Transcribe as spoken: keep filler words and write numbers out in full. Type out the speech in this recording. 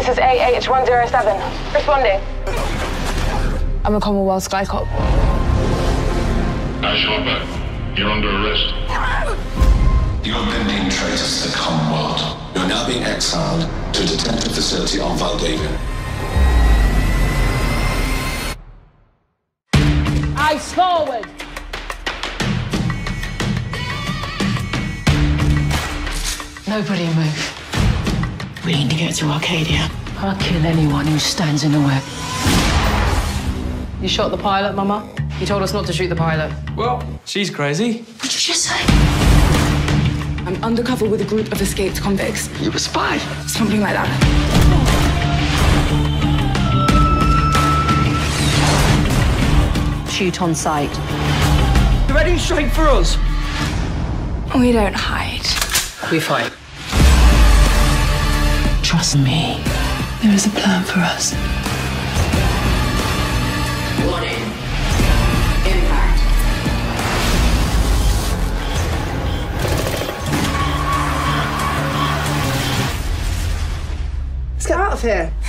This is A H one zero seven. Responding. I'm a Commonwealth Sky Cop. Ash Harper, you're under arrest. You have been deemed traitors to the Commonwealth. You're now being exiled to a detention facility on Valdavia. Eyes forward! Nobody move. We need to get to Arcadia. I'll kill anyone who stands in the way. You shot the pilot, Mama? You told us not to shoot the pilot. Well, she's crazy. What did you just say? I'm undercover with a group of escaped convicts. You a spy? Something like that. Shoot on sight. You're heading straight for us. We don't hide. We fight. Trust me. There is a plan for us. Warning. Impact. Let's get out of here.